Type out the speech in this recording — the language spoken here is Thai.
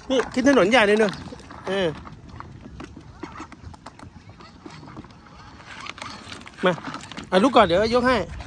นี่ขึ้นถนนใหญ่เลยเนอะมาเอาลูกก่อนเดี๋ยวยกให้